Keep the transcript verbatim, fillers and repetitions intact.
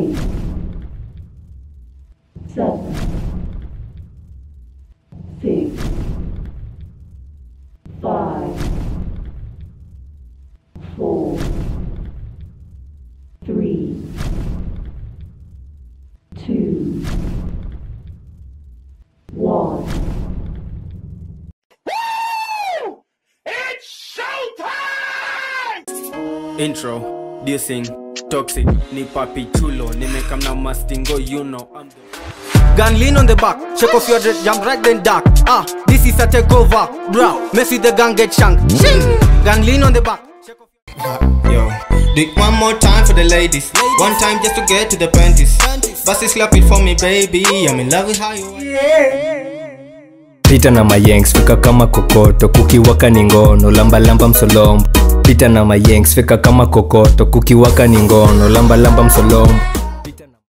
eight, seven, six, five, four, three, two, one. Woo! It's showtime! Intro, do you sing? Toxic, ni Papi chulo, nimekam na mastingo, you know I'm the gun lean on the back, check off your dread, jump right then dark. Ah, this is a takeover, bro. Mess with the gang, get shanked. Gun lean on the back. Check off uh, yo, do it one more time for the ladies. ladies. One time just to get to the panties. Bust slap it for me, baby. I'm in love with how you are. Yeah. Pita na mayengs, fika kama kokoto, kukiwaka ni ngono, lamba lamba msolombo. Pita na mayengs, fika kama kokoto, kukiwaka ni ngono, lamba lamba msolombo.